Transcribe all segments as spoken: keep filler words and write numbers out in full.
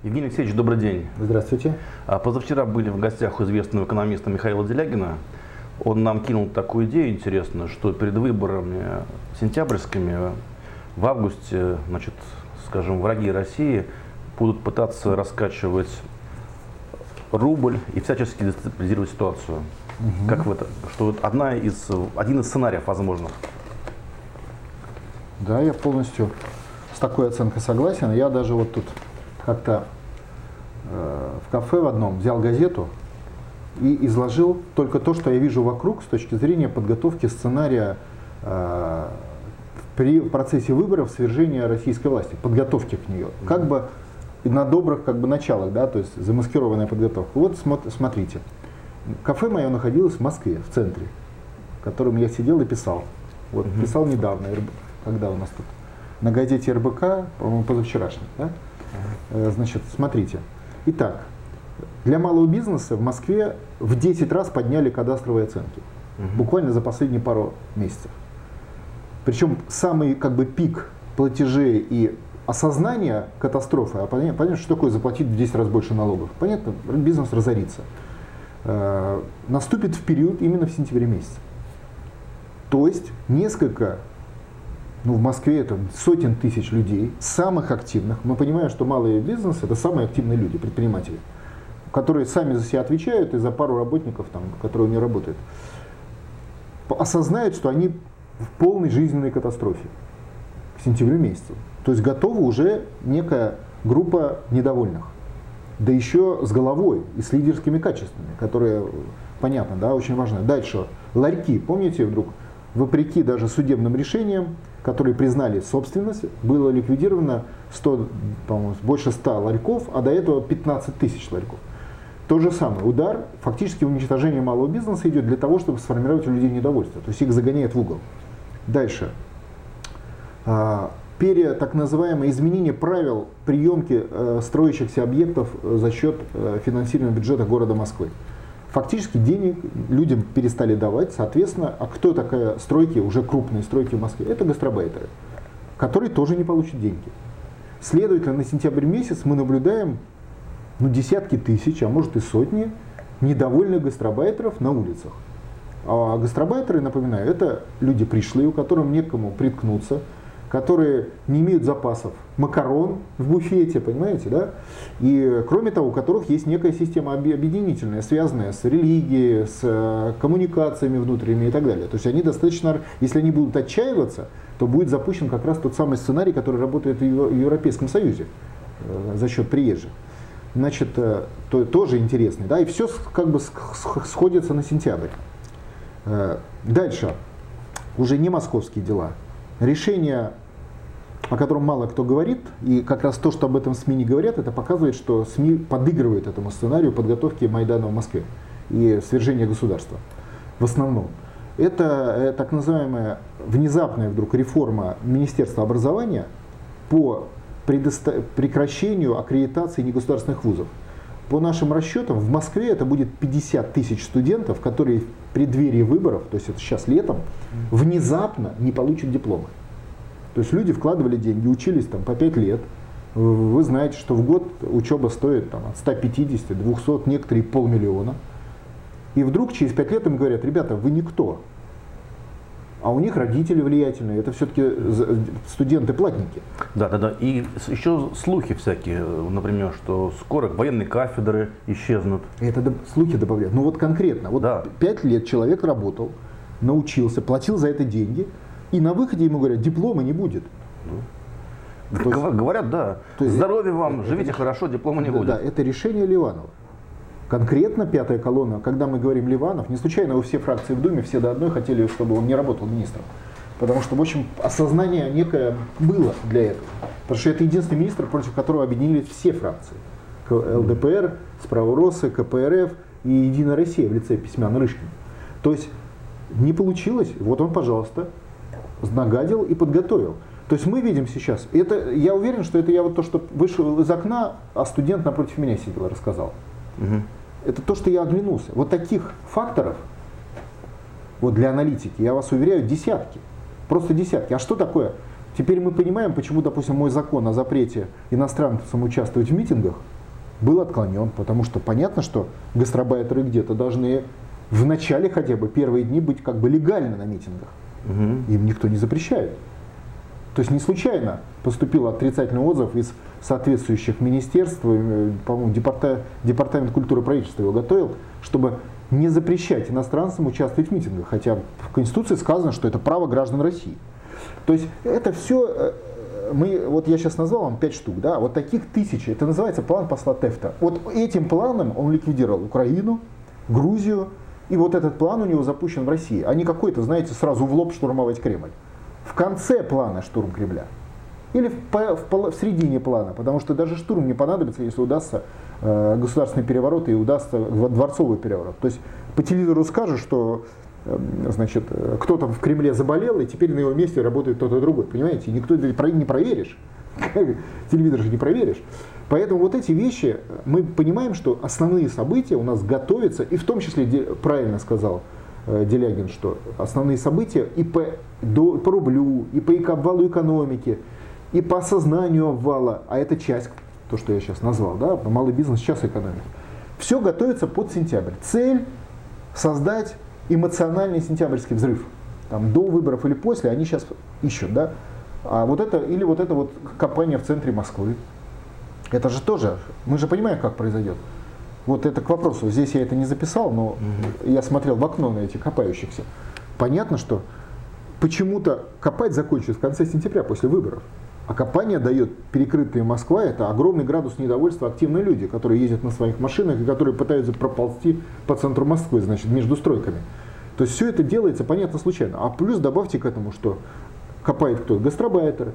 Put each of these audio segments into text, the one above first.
Евгений Алексеевич, добрый день. Здравствуйте. Позавчера были в гостях у известного экономиста Михаила Делягина. Он нам кинул такую идею интересную, что перед выборами сентябрьскими в августе, значит, скажем, враги России будут пытаться раскачивать рубль и всячески дестабилизировать ситуацию. Угу. Как в это? Что вот одна из, один из сценариев возможных. Да, я полностью с такой оценкой согласен. Я даже вот тут как-то э, в кафе в одном взял газету и изложил только то, что я вижу вокруг с точки зрения подготовки сценария э, при процессе выборов свержения российской власти, подготовки к нее. Как бы на добрых как бы началах, да, то есть замаскированная подготовка. Вот смотрите, кафе мое находилось в Москве, в центре, в котором я сидел и писал. Вот, угу. Писал недавно, когда у нас тут, на газете эр бэ ка, по-моему, позавчерашней. Да? Угу. Значит, смотрите. Итак, для малого бизнеса в Москве в десять раз подняли кадастровые оценки. Угу. Буквально за последние пару месяцев. Причем самый как бы пик платежей и осознания катастрофы, а понятно, понятно, что такое заплатить в десять раз больше налогов. Понятно, бизнес разорится. Э, наступит в период именно в сентябре месяце. То есть несколько, ну в Москве это сотен тысяч людей, самых активных. Мы понимаем, что малый бизнес это самые активные люди, предприниматели, которые сами за себя отвечают и за пару работников, там, которые у них работают, осознают, что они в полной жизненной катастрофе к сентябрю месяцу. То есть готова уже некая группа недовольных. Да еще с головой и с лидерскими качествами, которые, понятно, да, очень важны. Дальше. Ларьки. Помните, вдруг, вопреки даже судебным решениям, которые признали собственность, было ликвидировано сто, по-моему, больше ста ларьков, а до этого пятнадцать тысяч ларьков. То же самое. Удар, фактически уничтожение малого бизнеса идет для того, чтобы сформировать у людей недовольство. То есть их загоняют в угол. Дальше. Пере, так называемое изменение правил приемки э, строящихся объектов за счет э, финансирования бюджета города Москвы. Фактически денег людям перестали давать, соответственно, а кто такая стройки, уже крупные стройки в Москве? Это гастарбайтеры, которые тоже не получат деньги. Следовательно, на сентябрь месяц мы наблюдаем ну, десятки тысяч, а может и сотни недовольных гастарбайтеров на улицах. А гастарбайтеры, напоминаю, это люди пришлые, у которых некому приткнуться, которые не имеют запасов макарон в буфете, понимаете, да? И кроме того, у которых есть некая система объединительная, связанная с религией, с коммуникациями внутренними и так далее. То есть они достаточно, если они будут отчаиваться, то будет запущен как раз тот самый сценарий, который работает в Европейском Союзе за счет приезжих. Значит, то, тоже интересный, да, и все как бы сходится на сентябрь. Дальше, уже не московские дела. Решение, о котором мало кто говорит, и как раз то, что об этом СМИ не говорят, это показывает, что СМИ подыгрывают этому сценарию подготовки Майдана в Москве и свержения государства. В основном. Это так называемая внезапная вдруг реформа Министерства образования по предоста- прекращению аккредитации негосударственных вузов. По нашим расчетам, в Москве это будет пятьдесят тысяч студентов, которые в преддверии выборов, то есть это сейчас летом, внезапно не получат дипломы. То есть люди вкладывали деньги, учились там по пять лет. Вы знаете, что в год учеба стоит там, от ста пятидесяти до двухсот, некоторые полмиллиона. И вдруг через пять лет им говорят: ребята, вы никто. А у них родители влиятельные, это все-таки студенты-платники. Да, да, да. И еще слухи всякие, например, что скоро военные кафедры исчезнут. Это слухи добавляют. Ну вот конкретно, вот да. пять лет человек работал, научился, платил за это деньги, и на выходе ему говорят: диплома не будет. Ну. То есть, говорят, да. То есть, здоровья вам, это, живите это, хорошо, диплома не да, будет. Да, это решение Ливанова. Конкретно пятая колонна, когда мы говорим Ливанов, не случайно у все фракции в Думе, все до одной хотели, чтобы он не работал министром. Потому что, в общем, осознание некое было для этого. Потому что это единственный министр, против которого объединились все фракции. эл дэ пэ эр, Справоросы, ка пэ эр эф и Единая Россия в лице Письмяна Рышкина. То есть не получилось, вот он, пожалуйста, нагадил и подготовил. То есть мы видим сейчас, это, я уверен, что это я вот то, что вышел из окна, а студент напротив меня сидел, рассказал. Угу. Это то, что я оглянулся. Вот таких факторов вот для аналитики, я вас уверяю, десятки. Просто десятки. А что такое? Теперь мы понимаем, почему, допустим, мой закон о запрете иностранцам участвовать в митингах был отклонен, потому что понятно, что гастарбайтеры где-то должны в начале хотя бы первые дни быть как бы легально на митингах. Угу. Им никто не запрещает. То есть не случайно поступил отрицательный отзыв из соответствующих министерств, по-моему, департамент, департамент культуры правительства его готовил, чтобы не запрещать иностранцам участвовать в митингах, хотя в Конституции сказано, что это право граждан России. То есть это все, мы, вот я сейчас назвал вам пять штук, да, вот таких тысячи, это называется план посла Тефта. Вот этим планом он ликвидировал Украину, Грузию, и вот этот план у него запущен в России, а не какой-то, знаете, сразу в лоб штурмовать Кремль. В конце плана штурм Кремля. Или в, в, в середине плана, потому что даже штурм не понадобится, если удастся э, государственный переворот и удастся дворцовый переворот. То есть по телевизору скажут, что э, значит, кто-то в Кремле заболел, и теперь на его месте работает кто-то другой. Понимаете, никто не проверишь. Телевизор же не проверишь. Поэтому вот эти вещи, мы понимаем, что основные события у нас готовятся, и в том числе, правильно сказал Делягин, что основные события и по, до, по рублю, и по обвалу экономики, и по осознанию обвала, а это часть, то, что я сейчас назвал, да, малый бизнес, сейчас экономика. Все готовится под сентябрь. Цель создать эмоциональный сентябрьский взрыв. Там, до выборов или после, они сейчас ищут, да. А вот это, или вот это вот кампания в центре Москвы. Это же тоже, мы же понимаем, как произойдет. Вот это к вопросу, здесь я это не записал, но угу. я смотрел в окно на этих копающихся. Понятно, что почему-то копать закончится в конце сентября, после выборов. А копание дает перекрытая Москва, это огромный градус недовольства, активные люди, которые ездят на своих машинах и которые пытаются проползти по центру Москвы, значит, между стройками. То есть все это делается, понятно, случайно. А плюс добавьте к этому, что копает кто? Гастарбайтеры.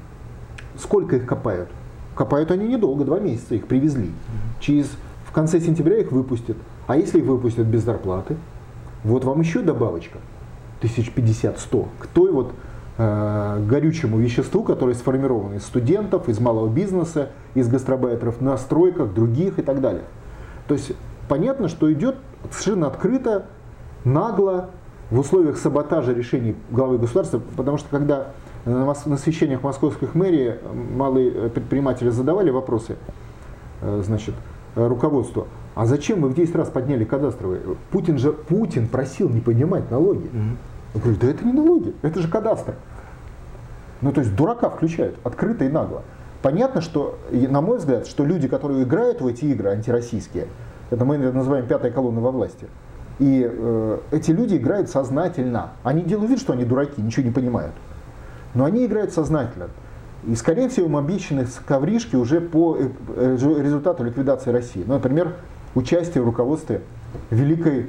Сколько их копают? Копают они недолго, два месяца, их привезли. Через, в конце сентября их выпустят. А если их выпустят без зарплаты? Вот вам еще добавочка. Тысяч пятьдесят-сто. К той вот э, горючему веществу, которое сформировано из студентов, из малого бизнеса, из гастарбайтеров на стройках, других и так далее. То есть понятно, что идет совершенно открыто, нагло, в условиях саботажа решений главы государства, потому что когда на совещаниях московских мэрий малые предприниматели задавали вопросы, значит, руководству, а зачем вы в десять раз подняли кадастровые? Путин же Путин просил не поднимать налоги. Mm-hmm. Я говорю, да это не налоги, это же кадастр. Ну то есть дурака включают, открыто и нагло. Понятно, что, на мой взгляд, что люди, которые играют в эти игры антироссийские, это мы называем пятая колонна во власти, и э, эти люди играют сознательно. Они делают вид, что они дураки, ничего не понимают. Но они играют сознательно. И, скорее всего, им обещаны ковришки уже по результату ликвидации России. Ну, например, участие в руководстве Великой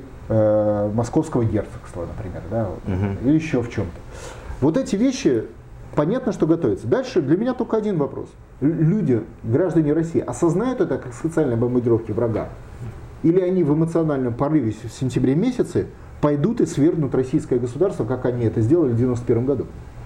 э, Московского герцогства, например, да, вот, угу. или еще в чем-то. Вот эти вещи, понятно, что готовятся. Дальше для меня только один вопрос. Люди, граждане России, осознают это как социальные бомбардировки врага? Или они в эмоциональном порыве в сентябре месяце пойдут и свергнут российское государство, как они это сделали в девяносто первом году?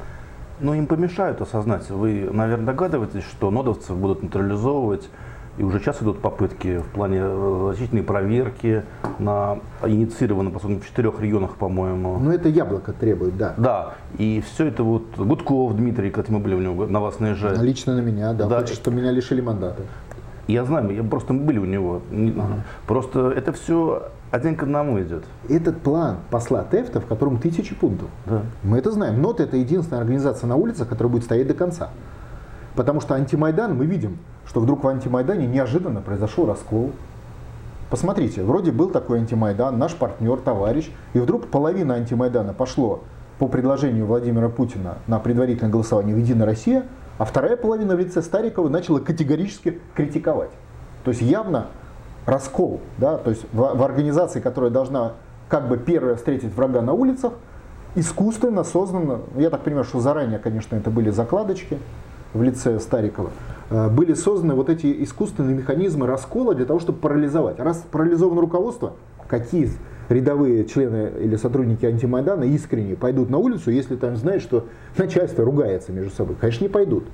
Но им помешают осознать. Вы, наверное, догадываетесь, что нодовцев будут нейтрализовывать, и уже сейчас идут попытки в плане значительной проверки, на, инициированы, по сути, в четырех регионах, по-моему. Ну, это яблоко требует, да. Да, и все это вот, Гудков Дмитрий, когда мы были у него, на вас наезжали. Лично на меня, да, да. Хочет, чтобы меня лишили мандата. Я знаю, мы просто были у него. Ага. Просто это все один к одному идет. Этот план посла Тефта, в котором тысячи пунктов. Да. Мы это знаем. НОТ — это единственная организация на улицах, которая будет стоять до конца. Потому что антимайдан, мы видим, что вдруг в антимайдане неожиданно произошел раскол. Посмотрите, вроде был такой антимайдан, наш партнер, товарищ, и вдруг половина антимайдана пошло по предложению Владимира Путина на предварительное голосование в «Единая Россия», а вторая половина в лице Старикова начала категорически критиковать. То есть явно раскол, да, то есть в, в организации, которая должна как бы первая встретить врага на улицах, искусственно создано, я так понимаю, что заранее, конечно, это были закладочки в лице Старикова, были созданы вот эти искусственные механизмы раскола для того, чтобы парализовать. Раз парализовано руководство, какие рядовые члены или сотрудники антимайдана искренне пойдут на улицу, если там знают, что начальство ругается между собой? Конечно, не пойдут.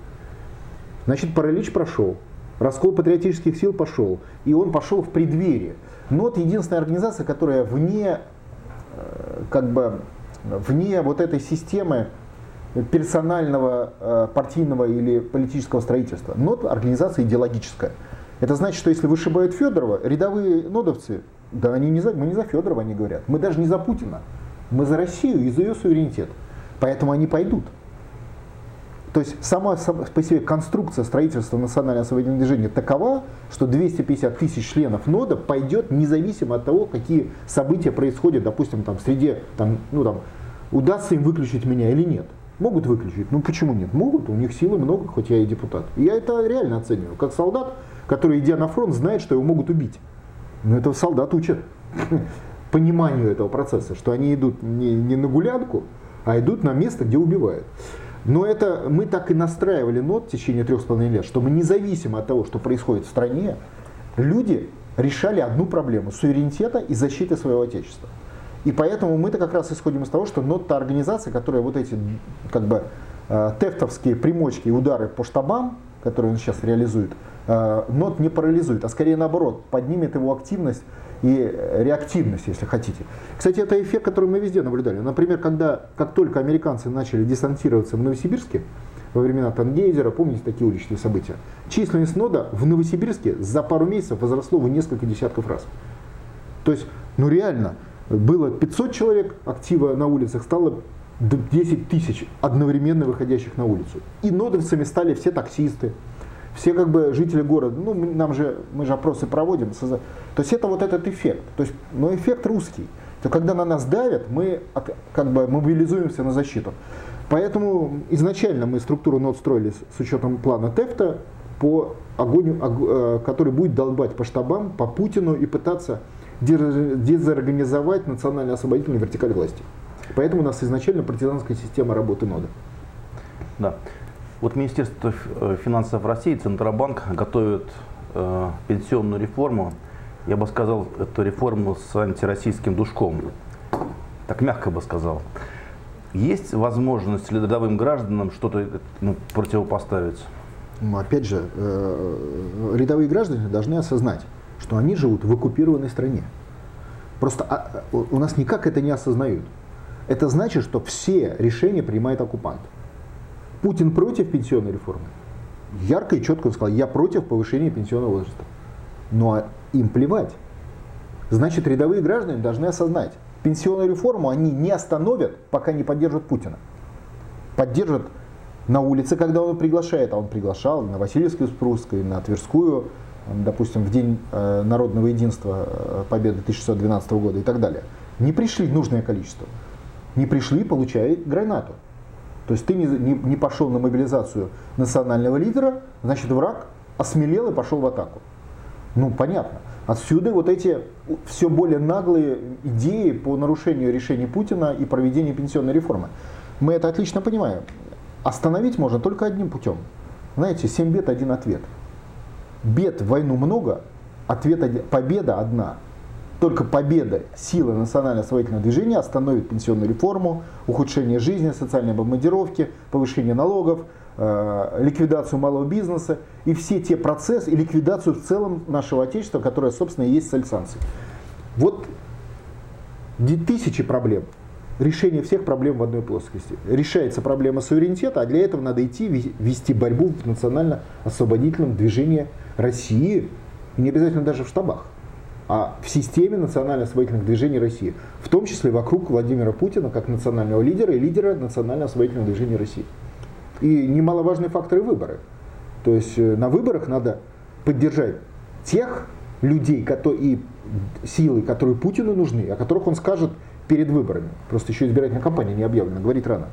Значит, паралич прошел, раскол патриотических сил пошел, и он пошел в преддверие. НОТ — единственная организация, которая вне, как бы, вне вот этой системы персонального, партийного или политического строительства. НОТ — организация идеологическая. Это значит, что если вышибают Федорова, рядовые нодовцы, да они не за, мы не за Федорова, они говорят, мы даже не за Путина, мы за Россию и за ее суверенитет. Поэтому они пойдут. То есть сама по себе конструкция строительства национального освободительного движения такова, что двести пятьдесят тысяч членов нода пойдет независимо от того, какие события происходят, допустим, там, в среде, там, ну, там, удастся им выключить меня или нет. Могут выключить, ну почему нет? Могут, у них силы много, хоть я и депутат. И я это реально оцениваю, как солдат, который, идя на фронт, знает, что его могут убить. Но этого солдат учат пониманию этого процесса, что они идут не, не на гулянку, а идут на место, где убивают. Но это мы так и настраивали НОД в течение трех с половиной лет, что мы независимо от того, что происходит в стране, люди решали одну проблему – суверенитета и защиты своего отечества. И поэтому мы-то как раз исходим из того, что НОД – та организация, которая вот эти как бы тефтовские примочки и удары по штабам, которые он сейчас реализует, НОД не парализует, а скорее наоборот, поднимет его активность и реактивность, если хотите. Кстати, это эффект, который мы везде наблюдали. Например, когда, как только американцы начали десантироваться в Новосибирске, во времена Тангейзера, помните такие уличные события, численность нода в Новосибирске за пару месяцев возросло в несколько десятков раз. То есть, ну реально, было пятьсот человек актива на улицах, стало десять тысяч одновременно выходящих на улицу. И нодовцами стали все таксисты, все как бы жители города, ну нам же, мы же опросы проводим. То есть это вот этот эффект, то есть, но эффект русский. То когда на нас давят, мы от, как бы мобилизуемся на защиту. Поэтому изначально мы структуру НОД строили с, с учетом плана ТЭФТа, по огоню, который будет долбать по штабам, по Путину и пытаться дезорганизовать национально-освободительную вертикаль власти. Поэтому у нас изначально партизанская система работы НОДа. Да. Вот Министерство финансов России, Центробанк готовят э, пенсионную реформу. Я бы сказал, эту реформу с антироссийским душком. Так мягко бы сказал. Есть возможность рядовым гражданам что-то ну, противопоставить? Опять же, э, рядовые граждане должны осознать, что они живут в оккупированной стране. Просто а, у нас никак это не осознают. Это значит, что все решения принимает оккупант. Путин против пенсионной реформы. Ярко и четко он сказал, я против повышения пенсионного возраста. Но им плевать. Значит, рядовые граждане должны осознать, пенсионную реформу они не остановят, пока не поддержат Путина. Поддержат на улице, когда он приглашает, а он приглашал на Васильевскую Спрусскую, на Тверскую, допустим, в День народного единства Победы тысяча шестьсот двенадцатого года и так далее. Не пришли нужное количество. Не пришли, получай гранату. То есть ты не, не, не пошел на мобилизацию национального лидера, значит враг осмелел и пошел в атаку. Ну понятно. Отсюда вот эти все более наглые идеи по нарушению решений Путина и проведению пенсионной реформы. Мы это отлично понимаем. Остановить можно только одним путем. Знаете, семь бед, один ответ. Бед в войну много, ответ один, победа одна. Только победа, сила национально-освободительного движения остановит пенсионную реформу, ухудшение жизни, социальные бомбардировки, повышение налогов, э, ликвидацию малого бизнеса и все те процессы, и ликвидацию в целом нашего Отечества, которое, собственно, и есть цель санкций. Вот тысячи проблем. Решение всех проблем в одной плоскости. Решается проблема суверенитета, а для этого надо идти вести борьбу в национально-освободительном движении России, и не обязательно даже в штабах, а в системе национально-освободительных движений России, в том числе вокруг Владимира Путина как национального лидера и лидера национально-освободительного движения России. И немаловажные факторы выборы. То есть на выборах надо поддержать тех людей и силы, которые Путину нужны, о которых он скажет перед выборами. Просто еще избирательная кампания не объявлена, говорить рано.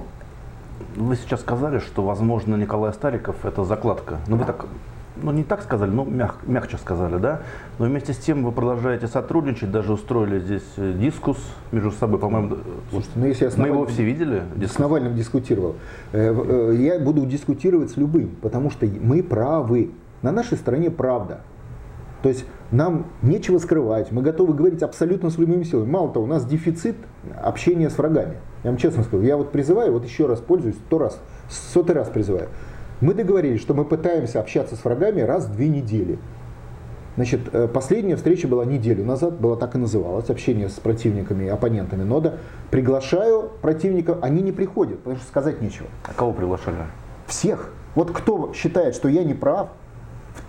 Вы сейчас сказали, что, возможно, Николай Стариков – это закладка. Ну, вы так, ну, не так сказали, но мяг, мягче сказали, да? Но вместе с тем вы продолжаете сотрудничать, даже устроили здесь дискус между собой, по-моему. Слушайте, ну, если я мы его все видели? Дискус? С Навальным дискутировал. Я буду дискутировать с любым, потому что мы правы. На нашей стороне правда. То есть нам нечего скрывать, мы готовы говорить абсолютно с любыми силами. Мало того, у нас дефицит общения с врагами. Я вам честно скажу, я вот призываю, вот еще раз пользуюсь, сто раз, сотый раз призываю. Мы договорились, что мы пытаемся общаться с врагами раз в две недели. Значит, последняя встреча была неделю назад, была так и называлась, общение с противниками и оппонентами нода. Приглашаю противников, они не приходят, потому что сказать нечего. А кого приглашали? Всех. Вот кто считает, что я не прав,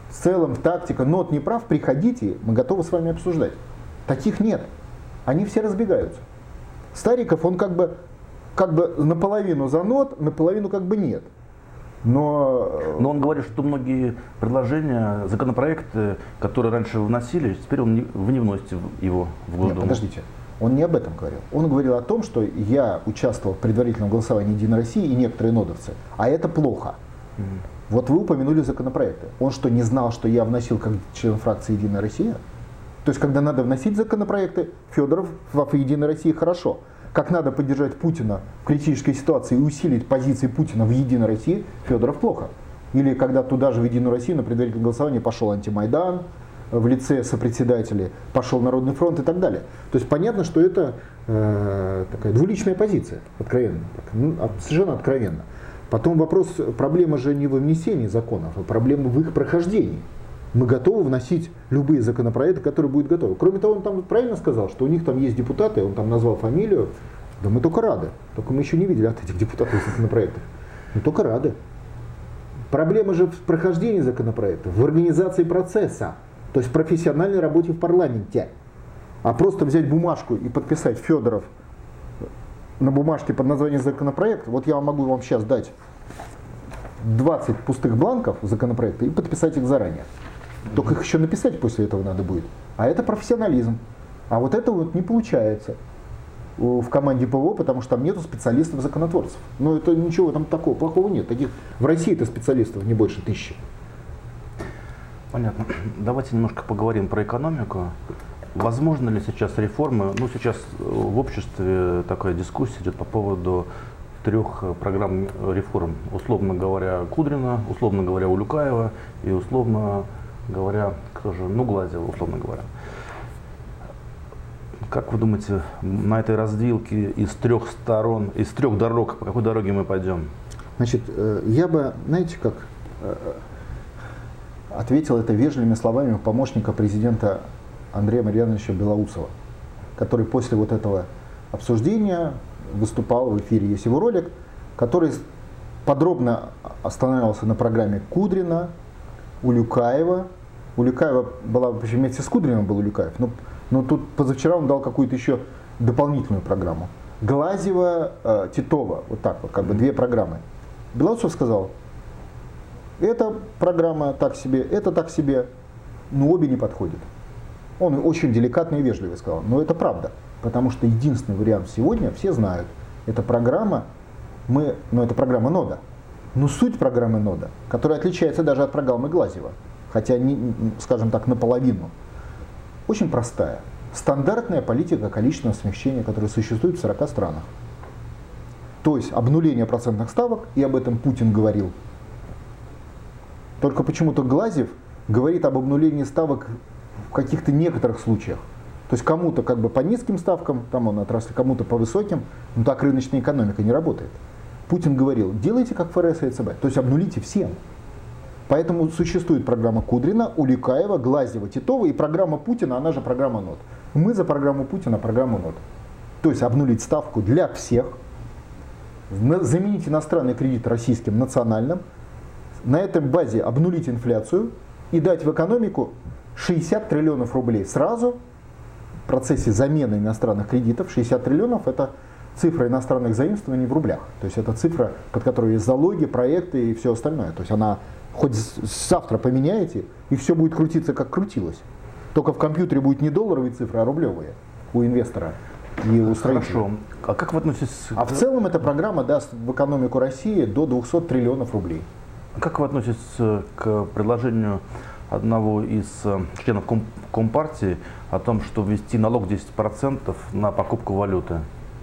в целом тактика, нот не прав, приходите, мы готовы с вами обсуждать. Таких нет. Они все разбегаются. Стариков, он как бы, как бы наполовину за нот, наполовину как бы нет. Но... Но он говорит, что многие предложения, законопроекты, которые раньше вносили, теперь он не, вы не вносите его в Госдуму. Нет, подождите. Он не об этом говорил. Он говорил о том, что я участвовал в предварительном голосовании Единой России и некоторые нодовцы, а это плохо. Mm-hmm. Вот вы упомянули законопроекты. Он что, не знал, что я вносил как член фракции Единая Россия? То есть, когда надо вносить законопроекты, Федоров в Единой России хорошо. Как надо поддержать Путина в критической ситуации и усилить позиции Путина в Единой России, Федоров плохо. Или когда туда же в Единую Россию на предварительное голосование пошел антимайдан, в лице сопредседателей, пошел Народный фронт и так далее. То есть понятно, что это э, такая двуличная позиция, откровенно, ну, совершенно откровенно. Потом вопрос, проблема же не во внесении законов, а проблема в их прохождении. Мы готовы вносить любые законопроекты, которые будут готовы. Кроме того, он там правильно сказал, что у них там есть депутаты, он там назвал фамилию. Да мы только рады. Только мы еще не видели от этих депутатов законопроектов. Мы только рады. Проблема же в прохождении законопроектов, в организации процесса, то есть в профессиональной работе в парламенте. А просто взять бумажку и подписать Федоров на бумажке под названием законопроект, вот я могу вам сейчас дать двадцать пустых бланков законопроекта и подписать их заранее. Только их еще написать после этого надо будет. А это профессионализм. А вот это вот не получается в команде ПВО, потому что там нету специалистов-законотворцев. Но это ничего там такого плохого нет. Таких в России-то специалистов не больше тысячи. Понятно. Давайте немножко поговорим про экономику. Возможно ли сейчас реформы? Ну, сейчас в обществе такая дискуссия идет по поводу трех программ реформ. Условно говоря, Кудрина, условно говоря, Улюкаева и условно говоря, кто же, ну, Глазева, условно говоря. Как вы думаете, на этой развилке из трех сторон, из трех дорог, по какой дороге мы пойдем? Значит, я бы, знаете, как ответил это вежливыми словами помощника президента Андрея Марьяновича Белоусова, который после вот этого обсуждения выступал в эфире, есть его ролик, который подробно останавливался на программе Кудрина, Улюкаева. Улюкаева была, вместе с Кудриным был Улюкаев, но, но тут позавчера он дал какую-то еще дополнительную программу. Глазева, э, Титова, вот так вот, как бы две программы. Белоусов сказал, эта программа так себе, это так себе, но обе не подходят. Он очень деликатно и вежливо сказал, но это правда, потому что единственный вариант сегодня, все знают, это программа, мы, ну, это программа нода. Но суть программы нода, которая отличается даже от программы Глазева, хотя, не, скажем так, наполовину, очень простая. Стандартная политика количественного смягчения, которая существует в сорока странах. То есть обнуление процентных ставок, и об этом Путин говорил. Только почему-то Глазев говорит об обнулении ставок в каких-то некоторых случаях. То есть кому-то как бы по низким ставкам, там он отрасли, кому-то по высоким, но так рыночная экономика не работает. Путин говорил, делайте как ФРС и ЦБ, то есть обнулите всем. Поэтому существует программа Кудрина, Улюкаева, Глазева, Титова и программа Путина, она же программа НОТ. Мы за программу Путина, программу НОТ. То есть обнулить ставку для всех, заменить иностранный кредит российским национальным, на этом базе обнулить инфляцию и дать в экономику шестьдесят триллионов рублей сразу в процессе замены иностранных кредитов. шестьдесят триллионов это цифра иностранных заимствований в рублях. То есть это цифра, под которой есть залоги, проекты и все остальное. То есть она хоть завтра поменяете, и все будет крутиться, как крутилось. Только в компьютере будет не долларовые цифры, а рублевые у инвестора и у строителя. Хорошо. А как вы относитесь? А в целом эта программа даст в экономику России до двухсот триллионов рублей. Как вы относитесь к предложению одного из членов Компартии о том, что ввести налог десять процентов на покупку валюты,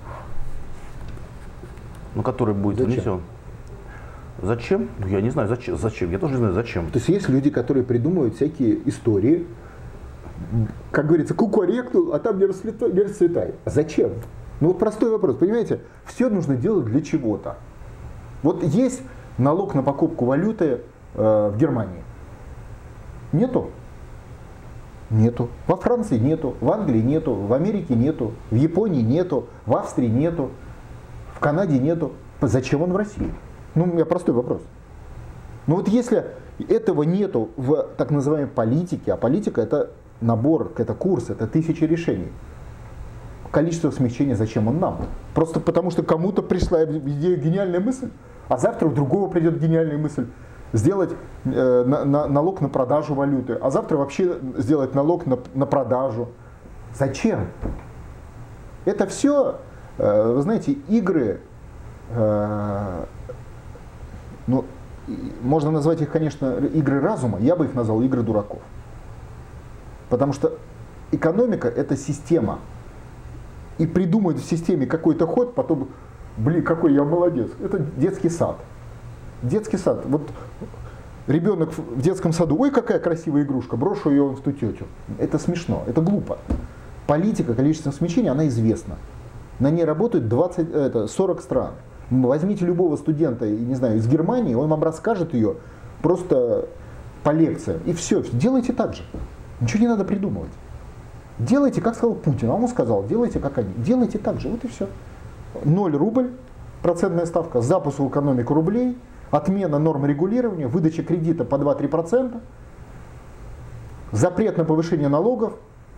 ну, который будет Зачем? внесен? Зачем? Ну, я не знаю, зачем. зачем. Я тоже не знаю, зачем. То есть есть люди, которые придумывают всякие истории, как говорится, кукуректу, а там не расцветай. Не расцветай. Зачем? Ну вот простой вопрос, понимаете, все нужно делать для чего-то. Вот есть налог на покупку валюты э, в Германии. Нету? Нету. Во Франции нету, в Англии нету, в Америке нету, в Японии нету, в Австрии нету, в Канаде нету. Зачем он в России? Ну, у меня простой вопрос. Ну вот если Этого нету в так называемой политике, а политика это набор, это курс, это тысячи решений. Количество смягчения, зачем он нам? Просто потому, что кому-то пришла идея, гениальная мысль, а завтра у другого придет гениальная мысль сделать э, на, на, налог на продажу валюты, а завтра вообще сделать налог на, на продажу. Зачем? Это все, э, вы знаете, игры, э, ну, можно назвать их, конечно, игры разума, я бы их назвал игры дураков. Потому что экономика – это система. И придумать в системе какой-то ход, потом, блин, какой я молодец. Это детский сад. Детский сад. Вот ребенок в детском саду, ой, какая красивая игрушка, брошу ее в ту тетю. Это смешно, это глупо. Политика количественного смягчения, она известна. На ней работают двадцать, это, сорок стран. Возьмите любого студента, не знаю, из Германии, он вам расскажет ее просто по лекциям. И все, делайте так же. Ничего не надо придумывать. Делайте, как сказал Путин, а он сказал, делайте как они. Делайте так же, вот и все. Ноль рубль, процентная ставка, запуск в экономику рублей, отмена норм регулирования, выдача кредита по два-три процента, запрет на повышение налогов,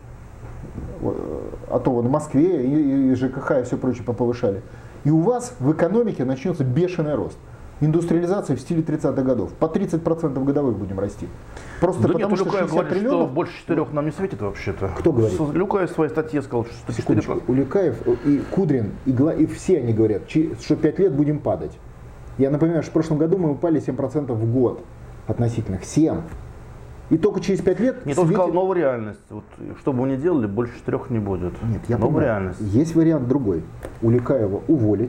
а то вон в Москве и, и ЖКХ и все прочее поповышали. И у вас в экономике начнется бешеный рост. Индустриализация в стиле тридцатых годов. По тридцать процентов годовых будем расти. Просто да потому нет, что Люкаев говорит, триллионов... что больше четырех нам не светит вообще-то. Кто говорит? Люкаев в своей статье сказал, что четыре процента. У Люкаев и Кудрин, и, Гла... и все они говорят, что пять лет будем падать. Я напоминаю, что в прошлом году мы упали семь процентов в год относительно. семь. И только через пять лет... Нет, он сказал, новая реальность. Вот, что бы вы ни делали, больше четырех не будет. Нет, я новая понимаю. реальность. Есть вариант другой. У Люкаева уволить.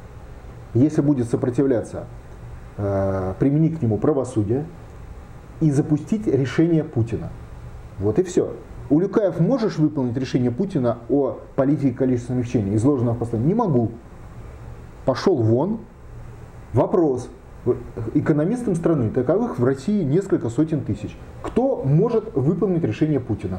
Если будет сопротивляться, э, применить к нему правосудие и запустить решение Путина. Вот и все. У Люкаев можешь выполнить решение Путина о политике количества смягчения, изложенного в послании? Не могу. Пошел вон. Вопрос. Экономистам страны, таковых в России несколько сотен тысяч. Кто может выполнить решение Путина?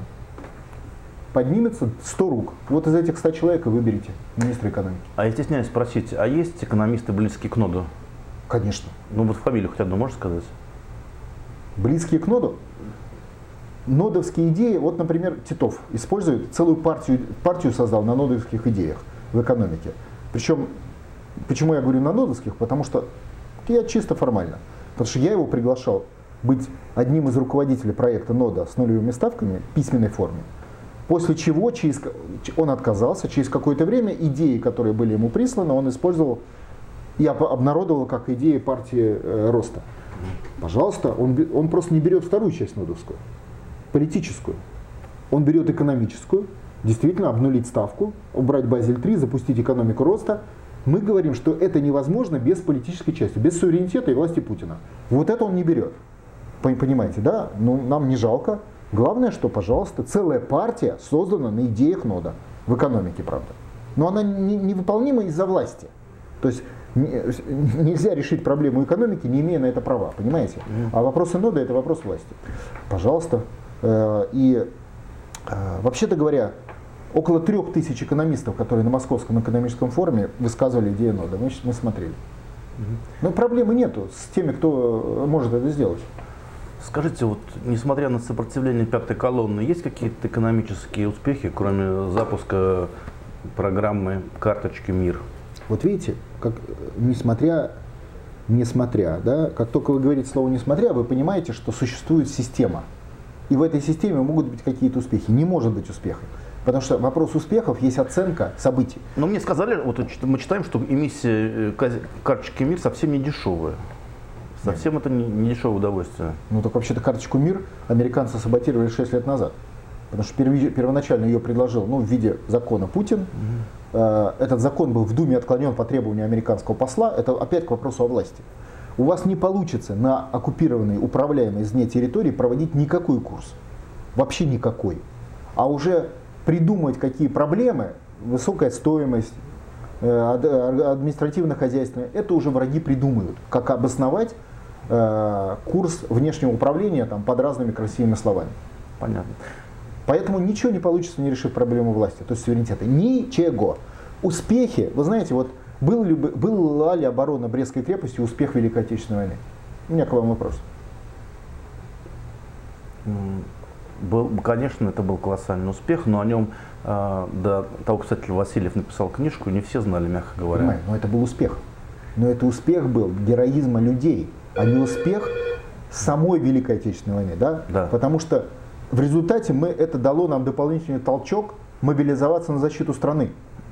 Поднимется сто рук. Вот из этих ста человек и выберите министра экономики. А я стесняюсь спросить, а есть экономисты близкие к ноду? Конечно. Ну вот фамилию хотя бы можешь сказать? Близкие к ноду? Нодовские идеи, вот, например, Титов использует целую партию, партию создал на нодовских идеях в экономике. Причем, почему я говорю на нодовских? Потому что я чисто формально. Потому что я его приглашал быть одним из руководителей проекта нода с нулевыми ставками в письменной форме. После чего через, он отказался, через какое-то время идеи, которые были ему присланы, он использовал и обнародовал как идеи партии э, роста. Пожалуйста, он, он просто не берет вторую часть нодовскую, политическую. Он берет экономическую, действительно обнулить ставку, убрать Базель три, запустить экономику роста. Мы говорим, что это невозможно без политической части, без суверенитета и власти Путина. Вот это он не берет. Понимаете, да? Ну, нам не жалко. Главное, что, пожалуйста, целая партия создана на идеях нода. В экономике, правда. Но она не, невыполнима из-за власти. То есть не, нельзя решить проблему экономики, не имея на это права. Понимаете? А вопросы нода – это вопрос власти. Пожалуйста. И вообще-то говоря, около трех тысяч экономистов, которые на Московском экономическом форуме высказывали идею нода. Мы, мы смотрели. Но проблемы нету с теми, кто может это сделать. Скажите, вот несмотря на сопротивление пятой колонны, есть какие-то экономические успехи, кроме запуска программы «Карточки МИР»? Вот видите, как, несмотря, несмотря, да, как только вы говорите слово «несмотря», вы понимаете, что существует система. И в этой системе могут быть какие-то успехи. Не может быть успехов. Потому что вопрос успехов есть оценка событий. Но мне сказали, вот мы читаем, что эмиссия карточки МИР совсем не дешевая. Совсем это не, не дешевое удовольствие. Ну так вообще-то карточку МИР американцы саботировали шесть лет назад. Потому что перв, первоначально ее предложил ну, в виде закона Путин. Угу. Этот закон был в Думе отклонен по требованию американского посла. Это опять к вопросу о власти. У вас не получится на оккупированной, управляемой извне территории проводить никакой курс. Вообще никакой. А уже придумать, какие проблемы, высокая стоимость, административно-хозяйственная, это уже враги придумают, как обосновать э, курс внешнего управления там, под разными красивыми словами. Понятно. Поэтому ничего не получится, не решив проблему власти, то есть суверенитета. Ничего. Успехи, вы знаете, вот был ли, была ли оборона Брестской крепости успех Великой Отечественной войны? У меня к вам вопрос. Был, конечно, это был колоссальный успех, но о нем э, до того, как писатель Васильев написал книжку, не все знали, мягко говоря. Понимаю, но это был успех. Но это успех был героизма людей, а не успех самой Великой Отечественной войны. Да? Да. Потому что в результате мы, это дало нам дополнительный толчок мобилизоваться на защиту страны.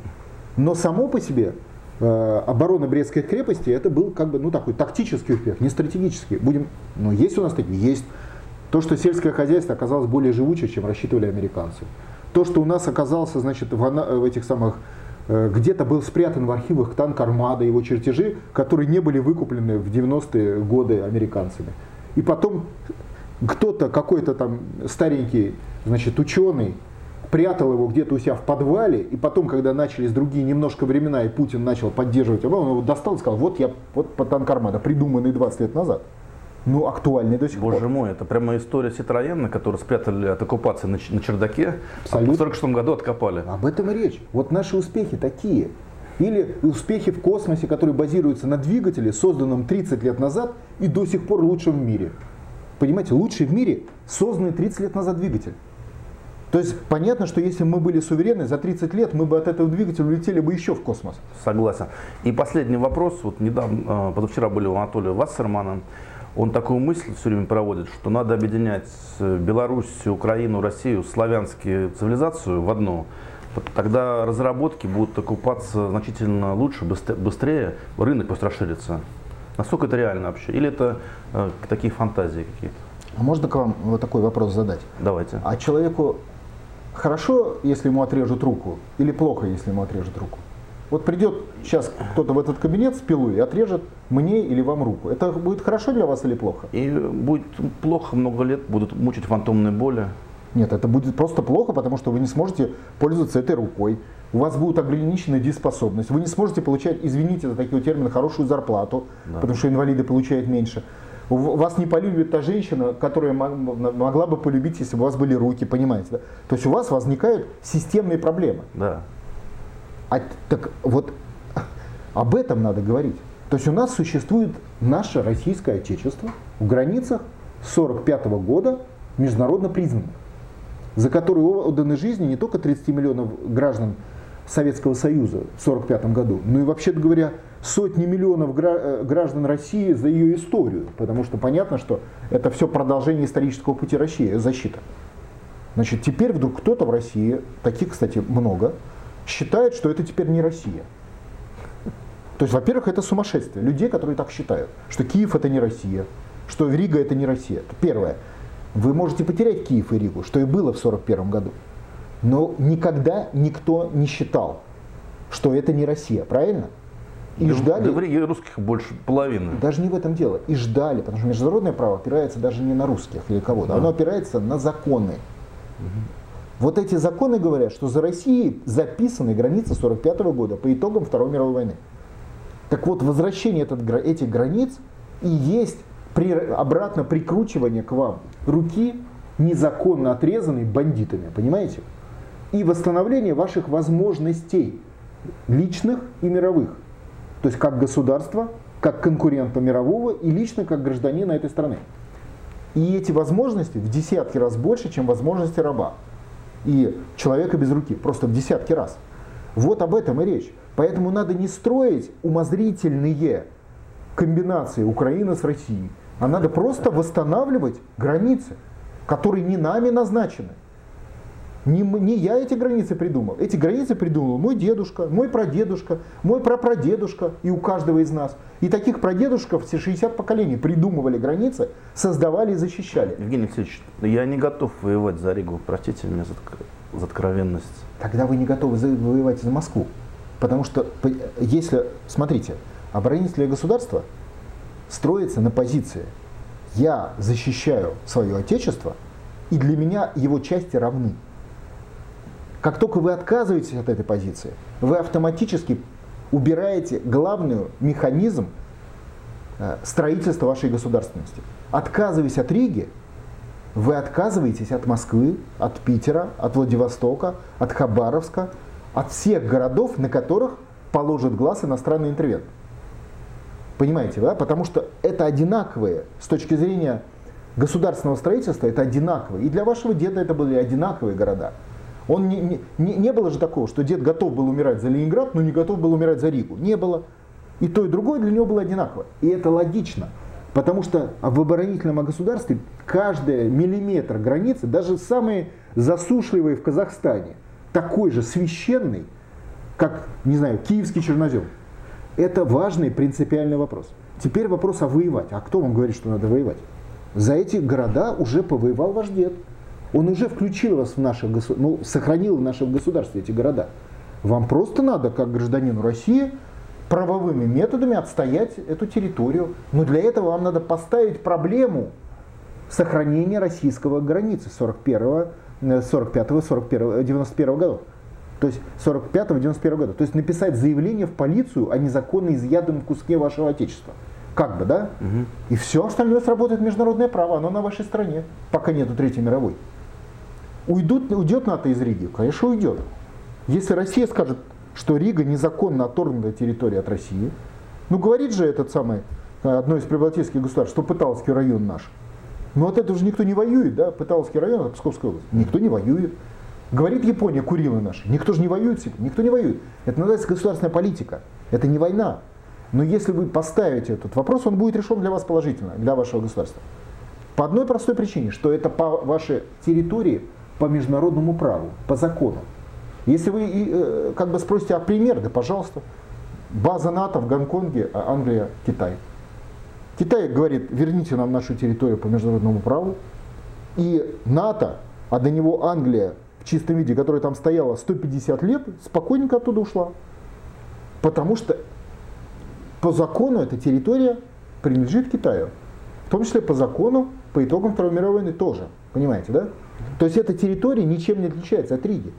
Но само по себе э, оборона Брестской крепости это был как бы ну, такой тактический успех, не стратегический. Будем, ну, есть у нас такие? Есть. То, что сельское хозяйство оказалось более живучим, чем рассчитывали американцы. То, что у нас оказался, значит, в, в этих самых, э, где-то был спрятан в архивах танк «Армада», его чертежи, которые не были выкуплены в девяностые годы американцами. И потом кто-то, какой-то там старенький, значит, ученый, прятал его где-то у себя в подвале, и потом, когда начались другие немножко времена, и Путин начал поддерживать его, он его достал и сказал, вот я, вот по танк «Армада», придуманный двадцать лет назад. Ну, актуальный до сих Боже пор. Боже мой, это прямо история Ситроена, которую спрятали от оккупации на, на чердаке, Абсолютно. а в сорок шестом году откопали. Об этом и речь. Вот наши успехи такие. Или успехи в космосе, которые базируются на двигателе, созданном тридцать лет назад и до сих пор лучшем в мире. Понимаете, лучший в мире созданный тридцать лет назад двигатель. То есть понятно, что если бы мы были суверенны, за тридцать лет мы бы от этого двигателя улетели бы еще в космос. Согласен. И последний вопрос. Вот недавно, позавчера были у Анатолия Вассермана. Он такую мысль все время проводит, что надо объединять Беларусь, Украину, Россию, славянскую цивилизацию в одну. Тогда разработки будут окупаться значительно лучше, быстрее, рынок просто расширится. Насколько это реально вообще? Или это э, такие фантазии какие-то? А можно к вам вот такой вопрос задать? Давайте. А человеку хорошо, если ему отрежут руку, или плохо, если ему отрежут руку? Вот придет сейчас кто-то в этот кабинет с пилой и отрежет мне или вам руку. Это будет хорошо для вас или плохо? И будет плохо, много лет будут мучить фантомные боли. Нет, это будет просто плохо, потому что вы не сможете пользоваться этой рукой. У вас будет ограниченная дееспособность. Вы не сможете получать, извините за такие термины, хорошую зарплату, да. Потому что инвалиды получают меньше. Вас не полюбит та женщина, которая могла бы полюбить, если бы у вас были руки, понимаете? Да? То есть у вас возникают системные проблемы. Да. А, так вот, об этом надо говорить. То есть у нас существует наше российское отечество в границах сорок пятого года международно признанных, за которые отданы жизни не только тридцати миллионов граждан Советского Союза в сорок пятом году, но и, вообще говоря, сотни миллионов граждан России за ее историю. Потому что понятно, что это все продолжение исторического пути России, защита. Значит, теперь вдруг кто-то в России, таких, кстати, много, считает, что это теперь не Россия. То есть, во-первых, это сумасшествие людей, которые так считают, что Киев это не Россия, что Рига это не Россия. Это первое. Вы можете потерять Киев и Ригу, что и было в сорок первом году. Но никогда никто не считал, что это не Россия, правильно? И да, ждали. Да в Риге русских больше половины. Даже не в этом дело. И ждали, потому что международное право опирается даже не на русских или кого-то, да. Оно опирается на законы. Угу. Вот эти законы говорят, что за Россией записаны границы сорок пятого года по итогам Второй мировой войны. Так вот, возвращение этот, этих границ и есть при, обратно прикручивание к вам руки, незаконно отрезанной бандитами, понимаете? И восстановление ваших возможностей личных и мировых. То есть как государства, как конкурента мирового и лично как гражданина этой страны. И эти возможности в десятки раз больше, чем возможности раба. И человека без руки, просто в десятки раз. Вот об этом и речь. Поэтому надо не строить умозрительные комбинации Украины с Россией, а надо просто восстанавливать границы, которые не нами назначены. Не, не я эти границы придумал. Эти границы придумал мой дедушка, мой прадедушка, мой прапрадедушка и у каждого из нас. И таких прадедушков все шестьдесят поколений придумывали границы, создавали и защищали. Евгений Алексеевич, я не готов воевать за Ригу. Простите меня за, за откровенность. Тогда вы не готовы за, воевать за Москву. Потому что, если, смотрите, оборонительное государство строится на позиции «я защищаю свое отечество, и для меня его части равны». Как только вы отказываетесь от этой позиции, вы автоматически убираете главный механизм строительства вашей государственности. Отказываясь от Риги, вы отказываетесь от Москвы, от Питера, от Владивостока, от Хабаровска, от всех городов, на которых положит глаз иностранный интервент. Понимаете, да? Потому что это одинаковые с точки зрения государственного строительства это одинаково. И для вашего деда это были одинаковые города. Он не, не, не было же такого, что дед готов был умирать за Ленинград, но не готов был умирать за Ригу. Не было. И то, и другое для него было одинаково. И это логично. Потому что в оборонительном государстве каждый миллиметр границы, даже самые засушливые в Казахстане, такой же священный, как, не знаю, киевский чернозем. Это важный принципиальный вопрос. Теперь вопрос, а воевать. А кто вам говорит, что надо воевать? За эти города уже повоевал ваш дед. Он уже включил вас в наше государство, ну, сохранил в нашем государстве эти города. Вам просто надо, как гражданину России, правовыми методами отстоять эту территорию. Но для этого вам надо поставить проблему сохранения российского границы сорок первого, сорок пятого, сорок первого, девяносто первого годов. То есть сорок пятого, девяносто первого года. То есть написать заявление в полицию о незаконно изъятом куске вашего отечества. Как бы, да? Угу. И все остальное сработает международное право. Оно на вашей стороне, пока нету Третьей мировой. Уйдут, уйдет НАТО из Риги? Конечно, уйдет. Если Россия скажет, что Рига незаконно отторгнутая территория от России, ну говорит же этот самый, одно из прибалтийских государств, что Пыталовский район наш. Ну от этого же никто не воюет, да? Пыталовский район, это Псковская область. Никто не воюет. Говорит Япония, Курилы наши. Никто же не воюет, никто не воюет. Это называется государственная политика. Это не война. Но если вы поставите этот вопрос, он будет решен для вас положительно, для вашего государства. По одной простой причине, что это по вашей территории, по международному праву, по закону. Если вы как бы спросите, а пример, да пожалуйста. База НАТО в Гонконге, Англия, Китай. Китай говорит, верните нам нашу территорию по международному праву. И НАТО, а до него Англия в чистом виде, которая там стояла сто пятьдесят лет, спокойненько оттуда ушла. Потому что по закону эта территория принадлежит Китаю. В том числе по закону, по итогам Второй мировой войны тоже. Понимаете, да? То есть эта территория ничем не отличается от Риги.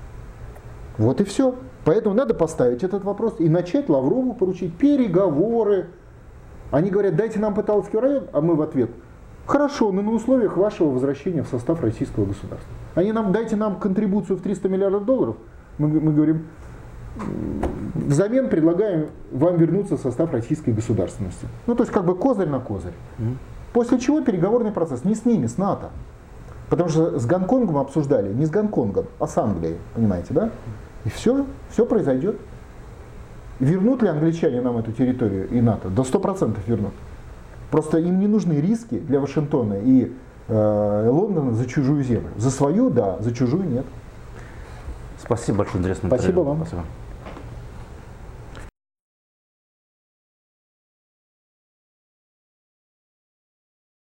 Вот и все. Поэтому надо поставить этот вопрос и начать Лаврову поручить переговоры. Они говорят, дайте нам Пыталовский район, а мы в ответ, хорошо, но на условиях вашего возвращения в состав российского государства. Они нам, дайте нам контрибуцию в триста миллиардов долларов, мы, мы говорим, взамен предлагаем вам вернуться в состав российской государственности. Ну, то есть как бы козырь на козырь. Mm. После чего переговорный процесс не с ними, с НАТО. Потому что с Гонконгом обсуждали, не с Гонконгом, а с Англией, понимаете, да? И все, все произойдет. Вернут ли англичане нам эту территорию и НАТО? До сто процентов вернут. Просто им не нужны риски для Вашингтона и э, Лондона за чужую землю. За свою, да, за чужую нет. Спасибо большое, интересно. Спасибо интервью. вам. Спасибо.